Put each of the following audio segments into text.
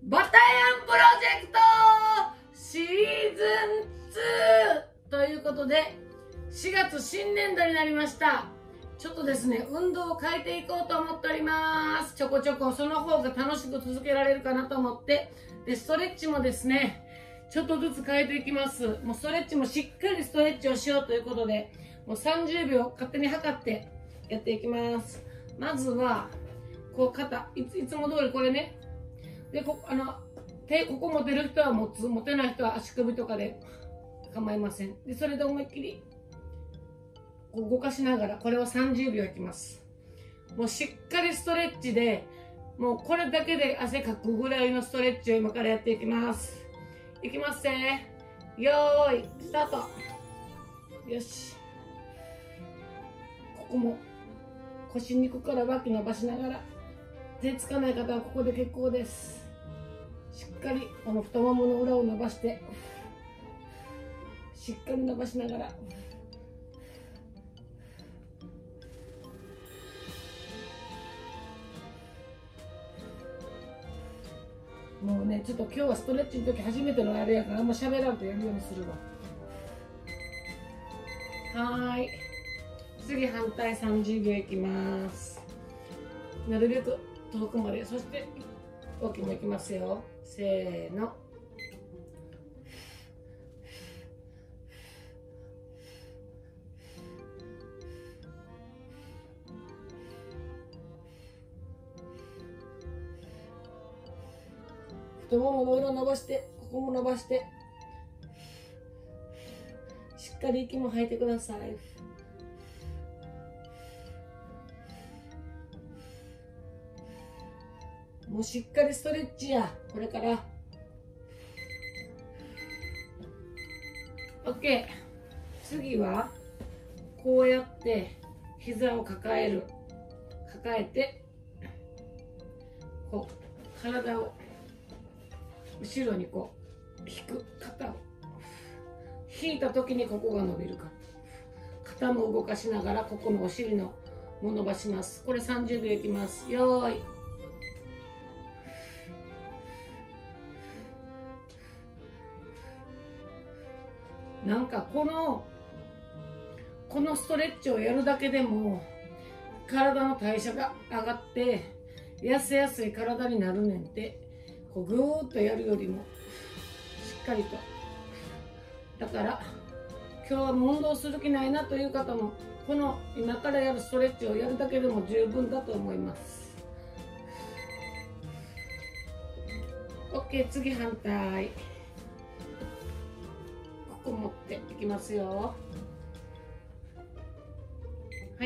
バタヤンプロジェクトシーズン2ということで、4月新年度になりました。ちょっとですね、運動を変えていこうと思っております。ちょこちょこその方が楽しく続けられるかなと思って、でストレッチもですね、ちょっとずつ変えていきます。もうストレッチもしっかりストレッチをしようということで、もう30秒勝手に測ってやっていきます。まずはこう肩、いつも通りこれね。でここ持てる人は持つ、持てない人は足首とかで構いません。でそれで思いっきりこう動かしながら、これを30秒いきます。もうしっかりストレッチで、もうこれだけで汗かくぐらいのストレッチを今からやっていきます。いきますね。よーいスタート。よし、ここも腰肉から脇伸ばしながら、手つかない方はここで結構です。しっかりこの太ももの裏を伸ばして、しっかり伸ばしながら、もうね、ちょっと今日はストレッチの時初めてのあれやから、あんま喋らんとやるようにするわ。はーい、次反対30秒いきます。なるべく遠くまで。そして大きもいきますよ。せーの。太ももの裏伸ばして、ここも伸ばして、しっかり息も吐いてください。もうしっかりストレッチや。これから OK。 次はこうやって膝を抱えて、こう体を後ろにこう引く。肩を引いた時にここが伸びるか。肩も動かしながら、ここのお尻のも伸ばします。これ30秒いきます。よーい。なんかこのストレッチをやるだけでも体の代謝が上がって痩せやすい体になるねんて。こうぐーっとやるよりもしっかりと。だから今日は運動する気ないなという方も、この今からやるストレッチをやるだけでも十分だと思います。 OK。 次反対。ここ持っていきますよ。はい、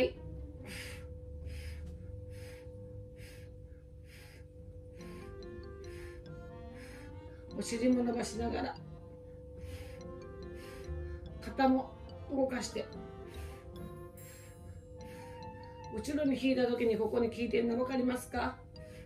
お尻も伸ばしながら、肩も動かして、後ろに引いた時にここに効いてるの分かりますか？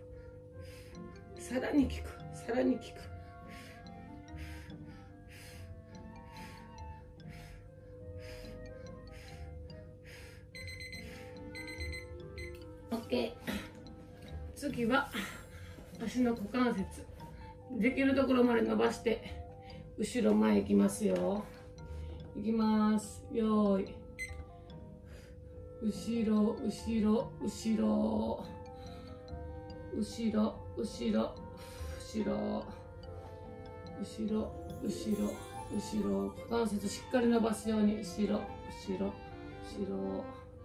さらに効く、さらに効く。OK。 次は足の股関節、できるところまで伸ばして後ろ前行きますよ。いきます。よーい。後ろ後ろ後ろ後ろ後ろ後ろ後ろ後ろ後ろ。股関節しっかり伸ばすように、後ろ後ろ後ろ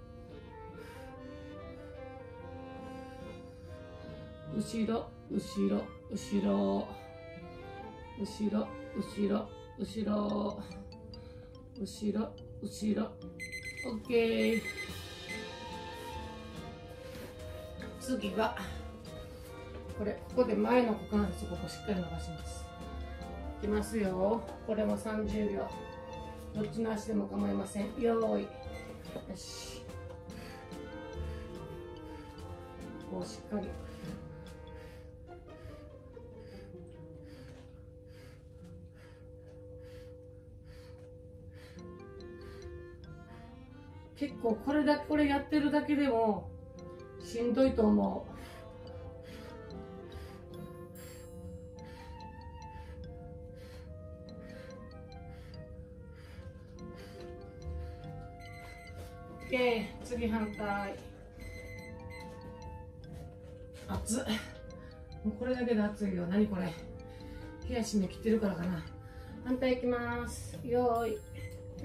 後ろ後ろ後ろ後ろ後ろ後ろ後ろ後ろ。 OK。 次はここで前の股関節、ここしっかり伸ばします。いきますよ。これも30秒。どっちの足でも構いません。よーい。よし、こうしっかり。結構これやってるだけでもしんどいと思う。 OK、次反対。熱っ。もうこれだけで熱いよ。何これ。冷やし目切ってるからかな。反対いきます。よーい。はい。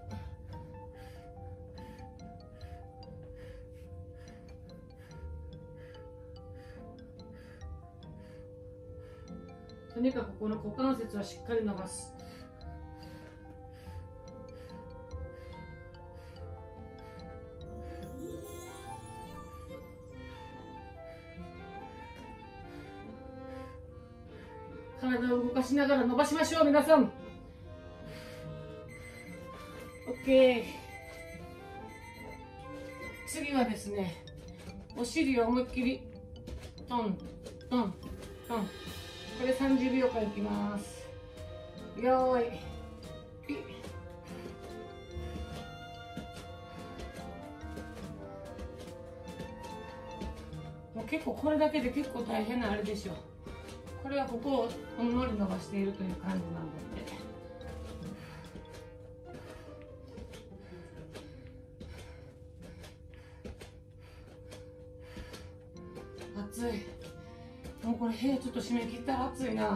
とにかくこの股関節はしっかり伸ばす。体を動かしながら伸ばしましょう、皆さん。OK。次はですね、お尻を思いっきりトントントン。これ30秒間いきます。よーい、ピッ。もう結構これだけで結構大変なあれでしょ。これはここをほんのり伸ばしているという感じなんだって。熱い。もうこれ部屋ちょっと締め切ったら暑いな。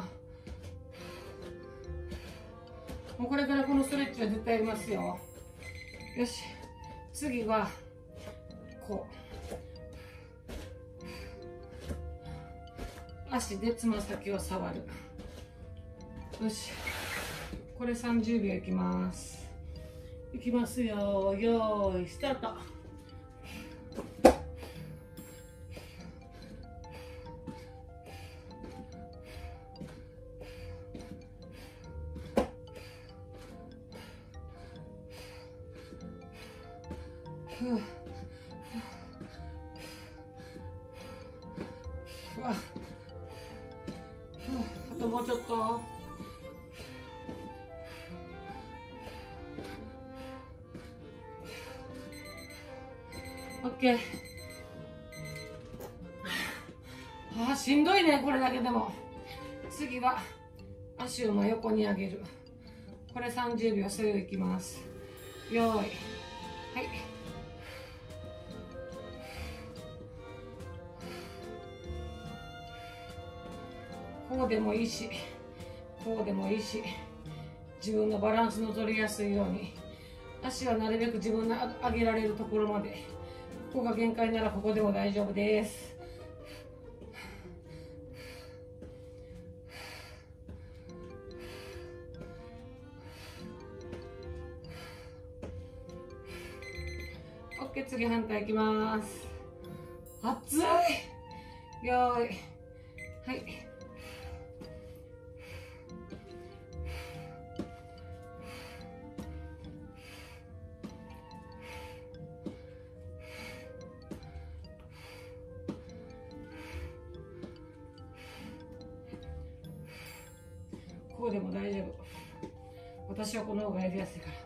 もうこれからこのストレッチは絶対やりますよ。よし、次はこう足でつま先を触る。よし、これ30秒いきます。いきますよ。よーいスタート。あともうちょっと。OK。しんどいね、これだけでも。次は足を真横に上げる。これ30秒それをいきます。よーい、はい。こうでもいいし、こうでもいいし、自分のバランスの取りやすいように、足はなるべく自分の上げられるところまで、ここが限界ならここでも大丈夫です。OK、次反対いきます。熱い。よーい、はい。こうでも大丈夫。私はこの方がやりやすいから。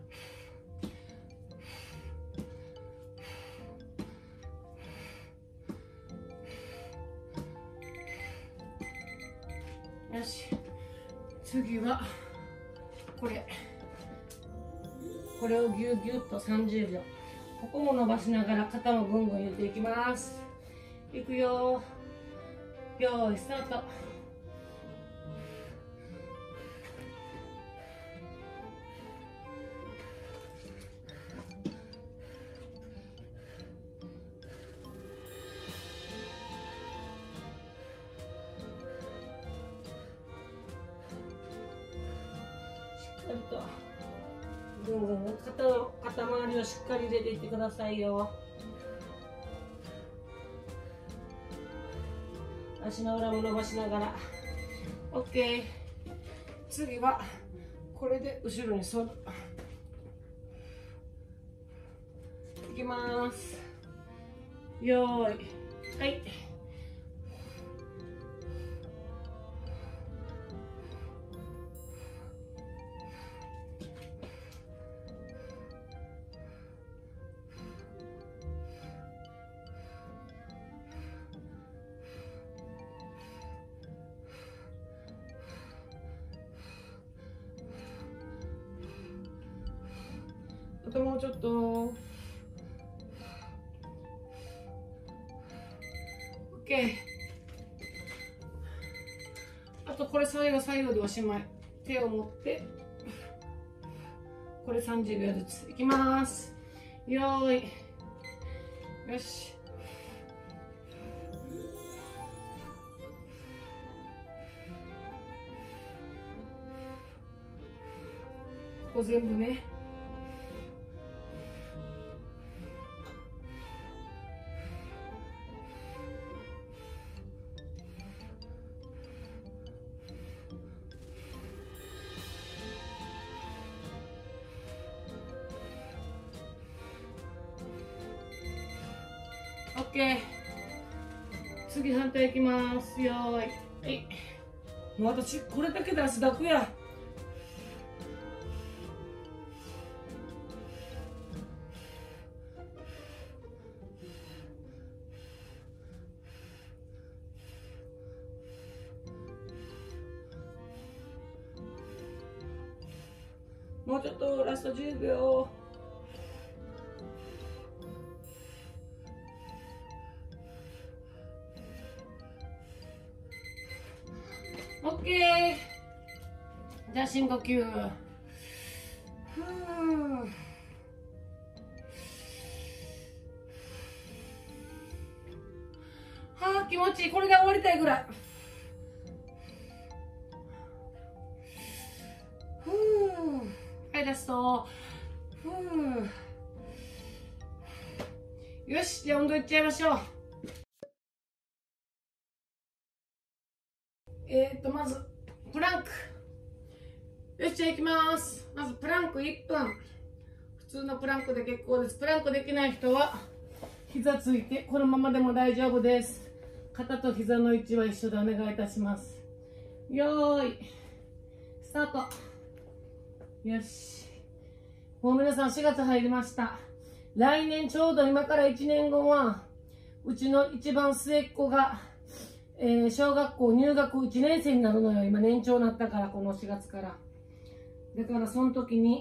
よし、次はこれをギュギュッと30秒。ここも伸ばしながら肩もぐんぐん入れていきます。いくよー。よーいスタート。ぐんぐん肩周りをしっかり入れていってくださいよ。足の裏も伸ばしながら。 OK。 次はこれで後ろに反る。いきます。よーい、はい。あともうちょっと。 OK。あとこれ最後でおしまい。手を持ってこれ30秒ずついきます。よーい、よし。ここ全部ね。OK。次反対いきます。よーい。はい。もう私これだけで汗だくや。もうちょっとラスト10秒。オッケー。じゃあ深呼吸。はあ、気持ちいい。これが終わりたいぐらい。はい、ラスト。よし、じゃあ運動いっちゃいましょう。まずプランク。よし、じゃあいきます。まずプランク1分。普通のプランクで結構です。プランクできない人は膝ついてこのままでも大丈夫です。肩と膝の位置は一緒でお願いいたします。よーいスタート。よし、もう皆さん4月入りました。来年ちょうど今から1年後はうちの一番末っ子が小学校入学1年生になるのよ。今年長になったから、この4月から。だからその時に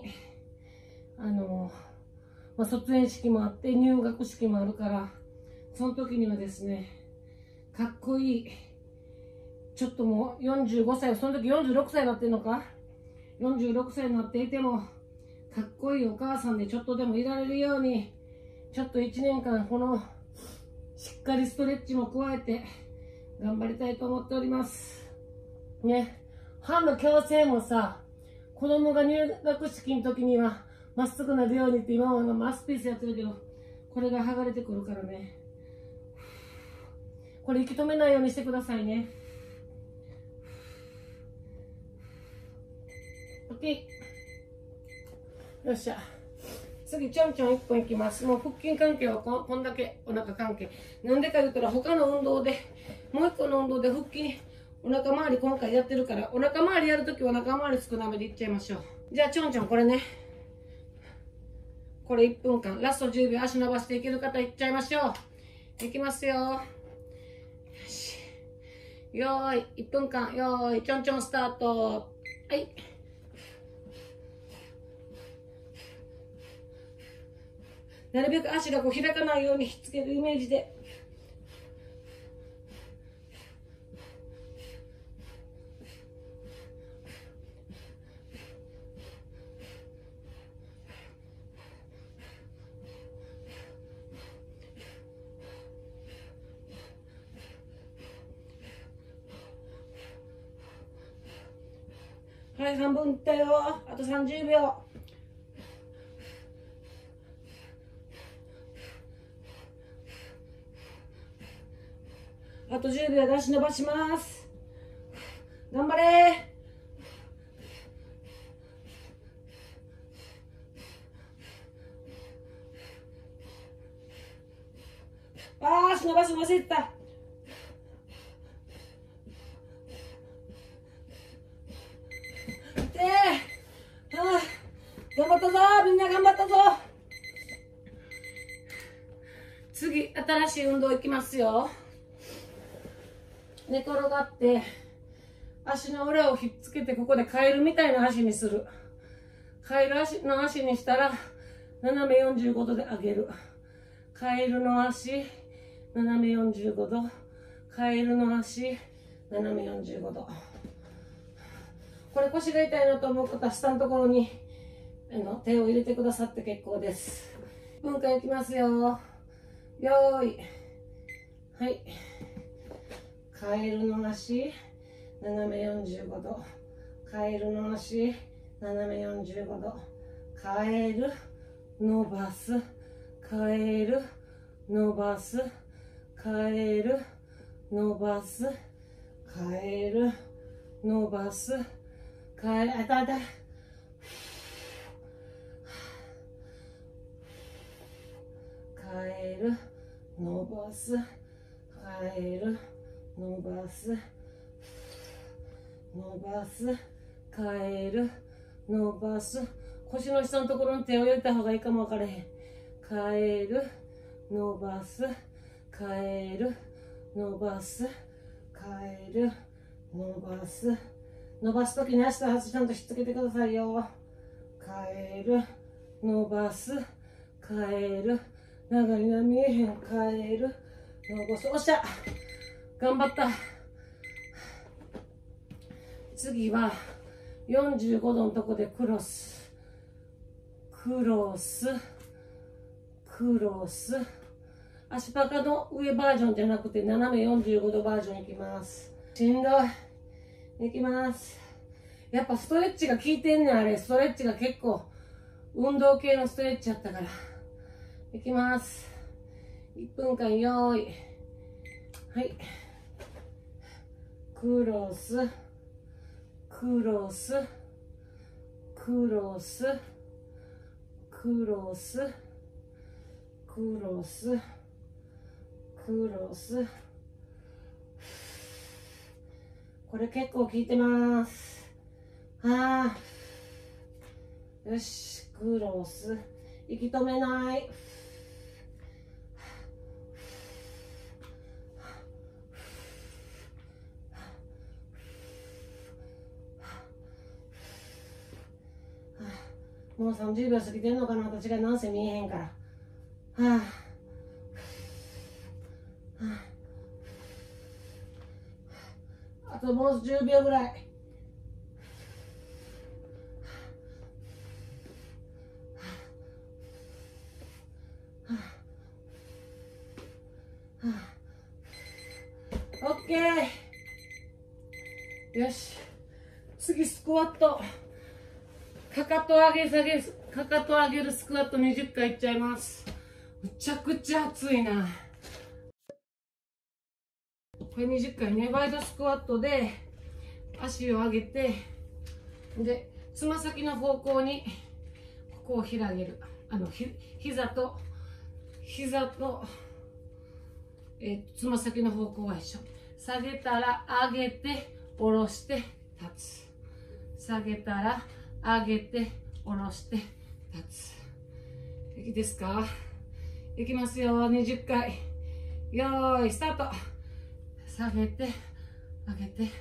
卒園式もあって入学式もあるから、その時にはですね、かっこいい、ちょっともう45歳、その時46歳になってるのか、46歳になっていてもかっこいいお母さんでちょっとでもいられるように、ちょっと1年間このしっかりストレッチも加えて頑張りたいと思っておりますね。歯の矯正もさ、子供が入学式の時にはまっすぐなるようにって今はマウスピースやってるけど、これが剥がれてくるからね、これ息止めないようにしてくださいね。 OK。 よっしゃ、次ちょんちょん1本いきます。もう腹筋関係はこんだけ。お腹関係なんでか言ったら、他の運動でもう1個の運動で腹筋お腹周り今回やってるから、お腹周りやるときはお腹周り少なめでいっちゃいましょう。じゃあちょんちょんこれね、これ1分間ラスト10秒足伸ばしていける方いっちゃいましょう。いきますよ。よし、よーい、1分間、よーい、ちょんちょんスタート。はい、なるべく足がこう開かないようにひっつけるイメージで。はい、半分いったよ。あと30秒。あと10秒で足伸ばします。頑張れー。足伸ばすの忘れてた。頑張ったぞ、みんな頑張ったぞ。次新しい運動いきますよ。寝転がって足の裏をひっつけて、ここでカエルみたいな足にする。カエルの足にしたら斜め45度で上げる。カエルの足斜め45度、 カエルの足斜め45度。これ腰が痛いなと思う方は下のところに手を入れてくださって結構です。1分間いきますよ。よーい。はい。カエルの足斜め45度。カエルの足斜め45度。カエル伸ばす。カエル伸ばす。カエル伸ばす。カエル伸ばす。カエル、あたあた。カエル伸ばす。カエル伸ばす。伸ばす。カエル伸ばす。腰の下のところに手を入れた方がいいかもわからへん。カエル伸ばす。カエル伸ばす。カエル伸ばす。伸ばすときに足と足ちゃんとひっつけてくださいよ。カエル伸ばす。カエル長いな見えへん。カエル伸ばす。おっしゃ、頑張った。次は45度のとこでクロス。クロス。クロス。足パカの上バージョンじゃなくて斜め45度バージョンいきます。しんどい。いきます。やっぱストレッチが効いてんねん、あれ。ストレッチが結構運動系のストレッチやったから。いきます。1分間よーい。はい。クロス。クロス。クロス。クロス。クロス。クロス。これ結構効いてます。ああ。よし、クロス。息止めない。もう30秒過ぎてんのかな、私がなんせ見えへんから。はあ。はあ。あともう10秒ぐらい。オッケー。よし。次スクワット。かかと上げ下げ、かかと上げるスクワット20回いっちゃいます。むちゃくちゃ熱いな。これ20回ね、ワイドスクワットで足を上げて、で、つま先の方向にここを広げる。膝とつま先の方向は一緒。下げたら上げて下ろして立つ。下げたら上げて下ろして立つ。いいですか？いきますよ。20回。よーいスタート。下げて上げて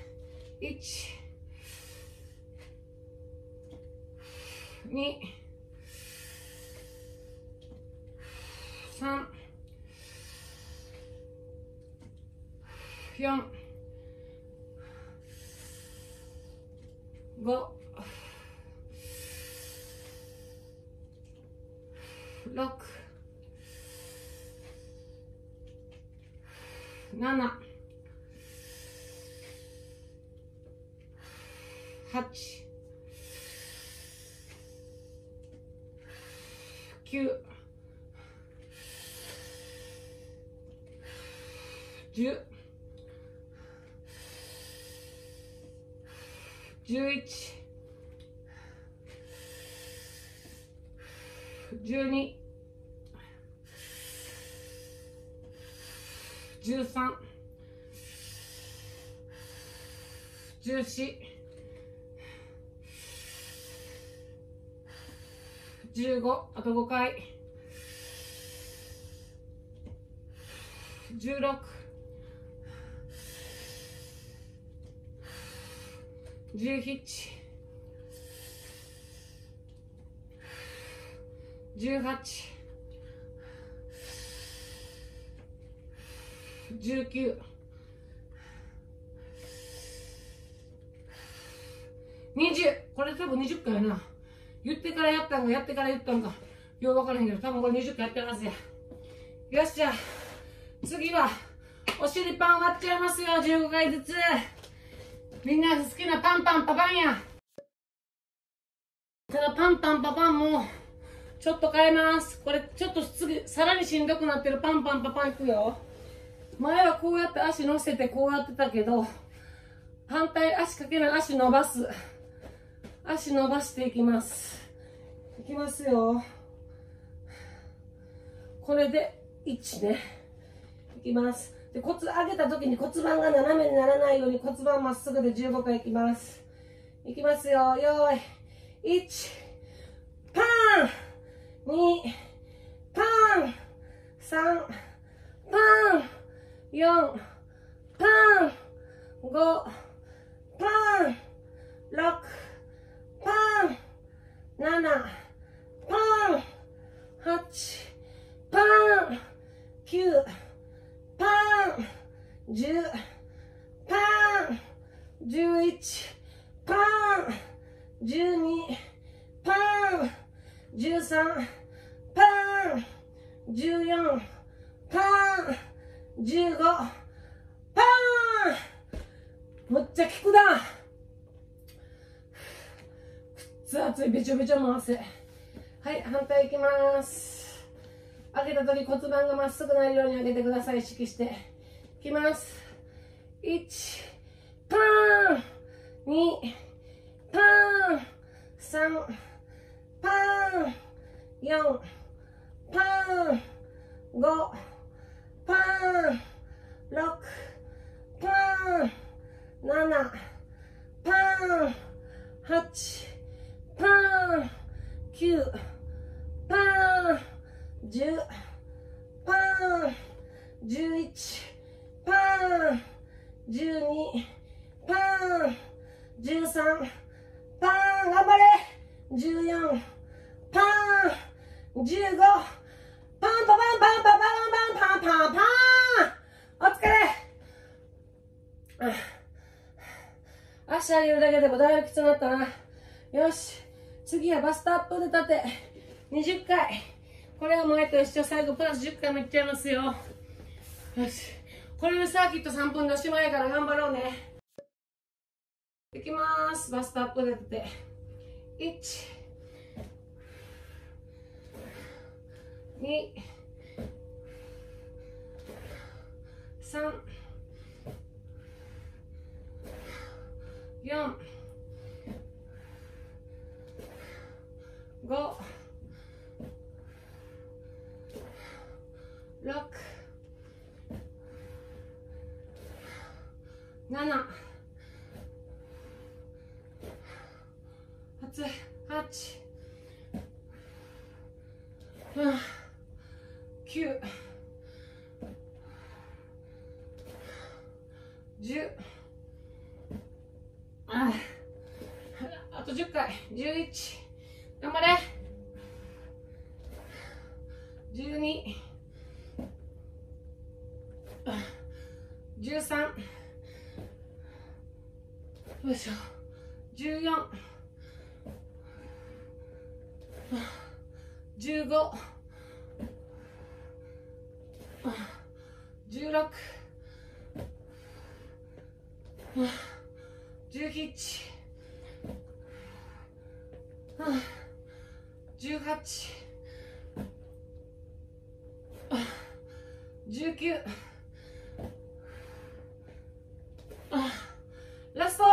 1、2、3、4、5、6、7、8、9、10、11、12、13、14、15、あと5回、16、17、18、19、 20。これ多分20回やな。言ってからやったんか、やってから言ったんか。よう分からへんけど、多分これ20回やってますや。よっしゃ。次は、お尻パン割っちゃいますよ、15回ずつ。みんな好きなパンパンパパンや。ただパンパンパパンも、ちょっと変えます。これ、ちょっと次、さらにしんどくなってるパンパンパパンいくよ。前はこうやって足乗せてこうやってたけど、反対足かけない、足伸ばす。足伸ばしていきます。いきますよ。これで1ね。いきます。で、骨上げた時に骨盤が斜めにならないように骨盤まっすぐで15回いきます。いきますよ。よーい。1、パン !2、パン !3、パン !4、パン !5、パン !6、パン !7、パン !8、パン !9、パン !10、パン !11、パン !12、パン !13、パン !14、パン !15、パンむっちゃ効くな。くっつ熱い、べちょべちょの汗。はい、反対いきます。上げた時骨盤がまっすぐなるように上げてください。意識して。いきます。1、パン !2、パン !3、パン !4、パン !5、パン !6、パン !7、パン !8、パン !9、パン !10、パン !11、パン !12、パン !13、パン頑張れ !14、パン !15、パンパパンパンパパンパンパンパンパンお疲れ足上げるだけでもだいぶきつくなったな。よし。次はバストアップ腕立て。20回。これは前と一緒。最後プラス10回もいっちゃいますよ。よし。これでサーキット3分でおしまいやから頑張ろうね。いきまーす。バストアップ腕立て。1、2、3、4、5、6、7、8、9、10、あと10回、11、頑張れ、12、13、よいしょ、14、15、16、17、18、19、ラスト。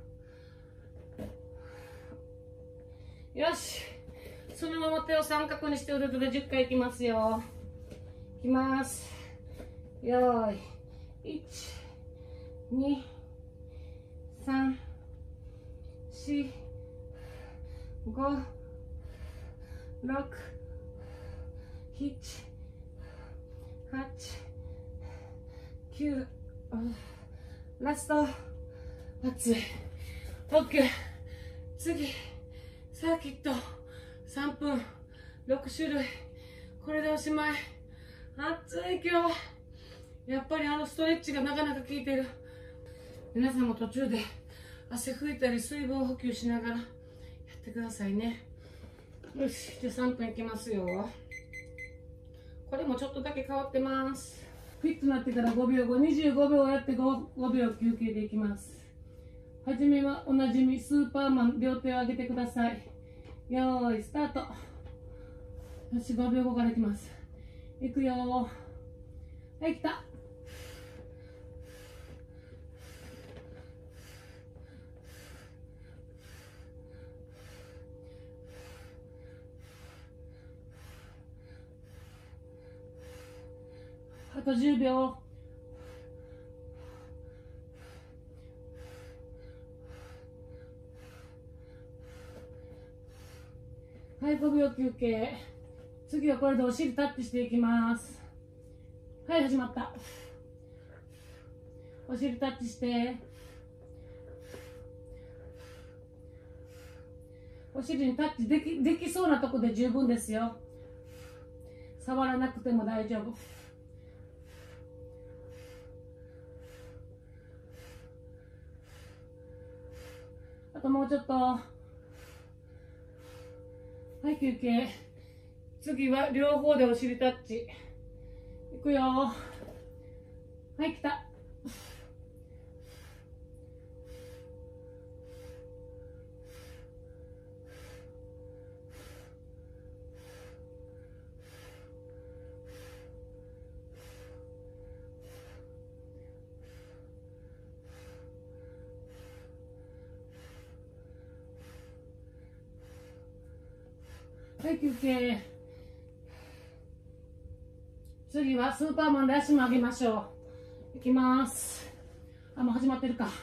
よし、そのまま手を三角にして腕とで10回いきますよ。いきます。よーい、1、2、3、4、5、6、7、8、9、ラスト。熱い。OK。次、サーキット3分、6種類。これでおしまい。暑い今日。やっぱりストレッチがなかなか効いてる。皆さんも途中で汗拭いたり水分補給しながらやってくださいね。よし、で3分いきますよ。これもちょっとだけ変わってます。フィットなってから5秒後、25秒やって 5秒休憩でいきます。はじめはおなじみスーパーマン、両手を上げてください。よーいスタート。よし、5秒後からいきます。いくよー。はい、来た。あと10秒。はい、5秒休憩。次はこれでお尻タッチしていきます。はい、始まった。お尻タッチして。お尻にタッチできそうなとこで十分ですよ。触らなくても大丈夫。あともうちょっと。はい、休憩。次は両方でお尻タッチ。いくよ。はい、来た。はい、休憩。次はスーパーマンで足も上げましょう。いきます。あ、もう始まってるか。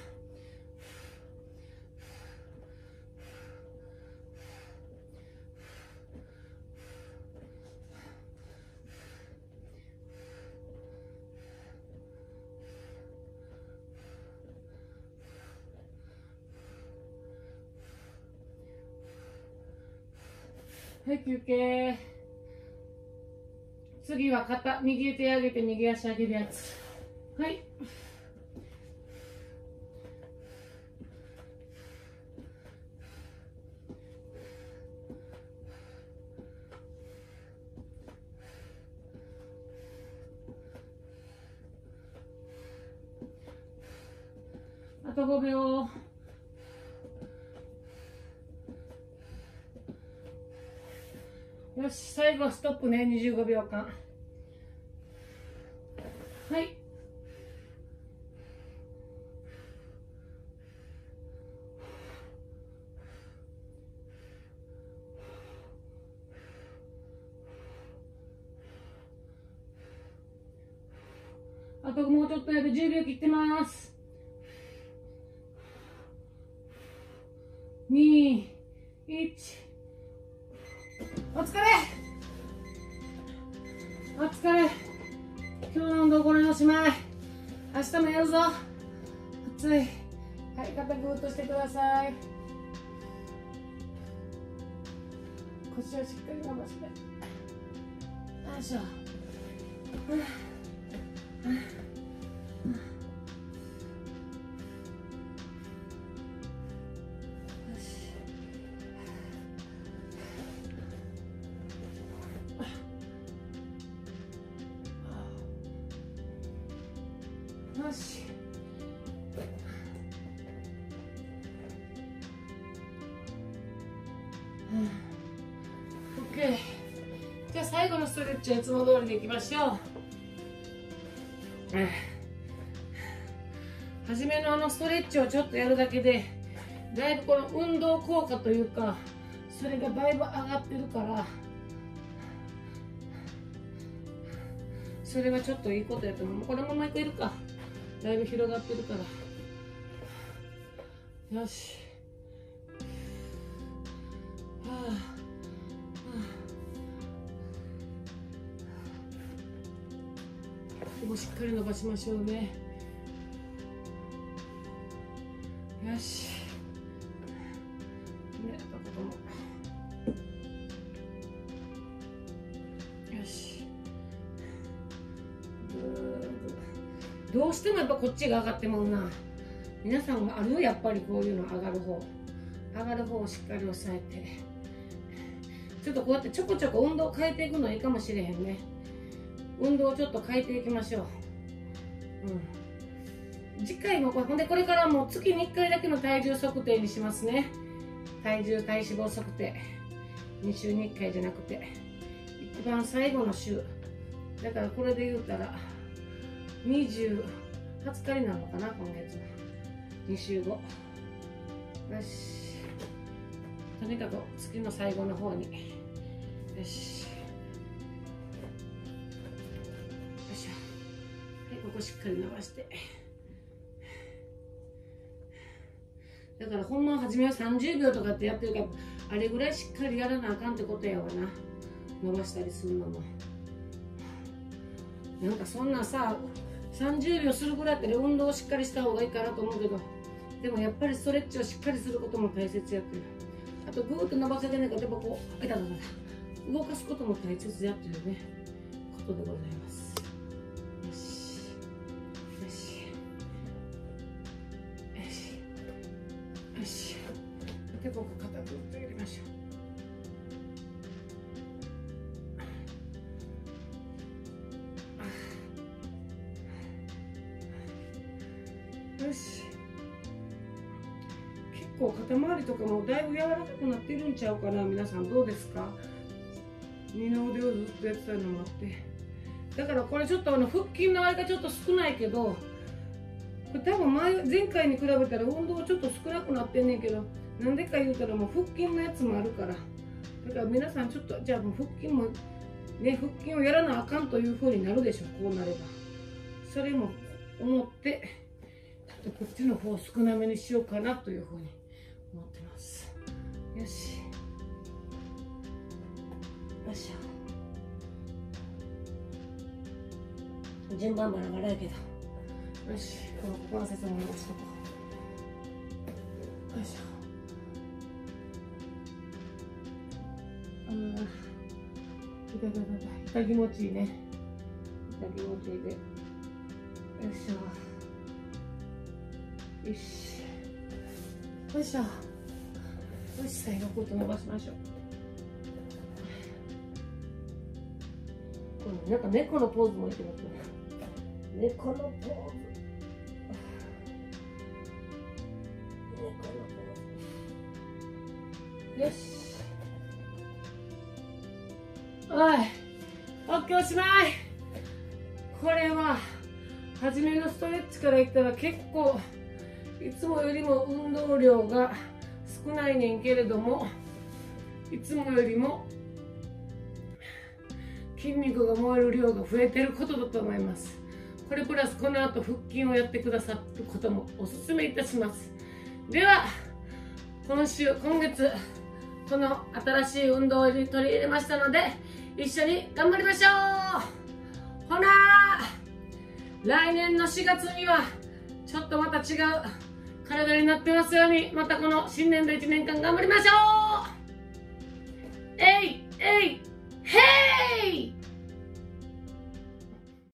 はい、休憩。次は肩、右手上げて右足上げるやつ。はい。あと5秒。よし、最後ストップね、25秒間。はい。あともうちょっとやで10秒切ってます。2、1。お疲れ。お疲れ。今日の運動これのおしまい。明日もやるぞ。暑い。はい、肩グーッとしてください。腰をしっかり伸ばして。よいしょ。よし。OK。じゃあ最後のストレッチはいつも通りでいきましょう。初めのストレッチをちょっとやるだけでだいぶこの運動効果というかそれがだいぶ上がってるからそれはちょっといいことやと思う。このままいけるか。だいぶ広がってるから。よし。はあ。ここしっかり伸ばしましょうね。よし。ね、あとここも。よし。どうしてもやっぱこっちが上がってもうな。 皆さんがあるやっぱりこういうの上がる方をしっかり押さえて、ちょっとこうやってちょこちょこ運動を変えていくのいいかもしれへんね。運動をちょっと変えていきましょう。次回もほんでこれからもう月に1回だけの体重測定にしますね。体脂肪測定2週に1回じゃなくて一番最後の週だから、これで言うたら20日になるのかな、今月の2週後。よし、とにかく月の最後の方に、よし、よいしょ。はい、ここしっかり伸ばして。だからほんま初めは30秒とかってやってるから、あれぐらいしっかりやらなあかんってことやわな。伸ばしたりするのもなんかそんなさ、30秒するぐらいだったら運動をしっかりした方がいいかなと思うけど、でもやっぱりストレッチをしっかりすることも大切やってる。あとぐーっと伸ばせてないから、やっぱこう動かすことも大切やってるねことでございます。よしよしよしよし。でここ肩ぐっと入れましょう。よし、結構肩周りとかもだいぶ柔らかくなってるんちゃうかな。皆さんどうですか？二の腕をずっとやってたのもあって、だからこれちょっと腹筋のあれがちょっと少ないけど、これ多分前回に比べたら運動ちょっと少なくなってんねんけど、なんでか言うたらもう腹筋のやつもあるから、だから皆さんちょっとじゃあもう腹筋もね、腹筋をやらなあかんという風になるでしょ。こうなればそれも思って、ちょっとこっちの方を少なめにしようかなという風に思ってます。よしよいしょ。順番バラバラやけど、よし、この股関節も伸ばしとこう。よいしょ。痛気持ちいいね。痛気持ちいいで。よいしょ。よし。よいしょ。よし、最後こうと伸ばしましょう。なんか猫のポーズもいけますね。猫のポーズ。よし。おい、オッケー、おしまい。これは初めのストレッチからいったら結構いつもよりも運動量が少ないねんけれども、いつもよりも筋肉が燃える量が増えてることだと思います。これプラスこの後腹筋をやってくださることもおすすめいたします。では今月この新しい運動に取り入れましたので、一緒に頑張りましょう。ほな来年の4月にはちょっとまた違う体になってますように、またこの新年度1年間頑張りましょう。